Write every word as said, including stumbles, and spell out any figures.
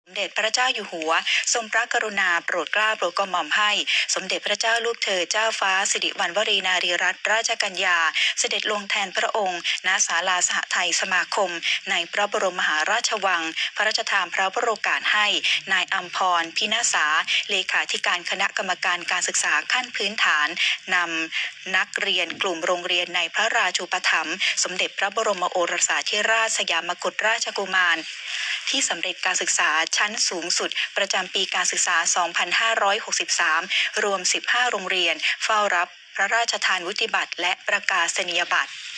สมเด็จพระเจ้าอยู่หัวทรงพระกรุณาโปรดเกล้าโปรดกระหม่อมให้สมเด็จพระเจ้าลูกเธอเจ้าฟ้าสิริวัณวรีนารีรัตนราชกัญญาเสด็จลงแทนพระองค์ณศาลาสหไทยสมาคมในพระบรมมหาราชวังพระราชทานพระวโรกาสให้นายอัมพรพินาศาเลขาธิการคณะกรรมการการศึกษาขั้นพื้นฐานนำนักเรียนกลุ่มโรงเรียนในพระราชูปถัมภ์สมเด็จพระบรมโอรสาธิราชสยามกุฎราชกุมารที่สำเร็จการศึกษาชั้นสูงสุดประจำปีการศึกษา สองพันห้าร้อยหกสิบสาม รวม สิบห้า โรงเรียนเฝ้ารับพระราชทานวุฒิบัตรและประกาศนียบัตร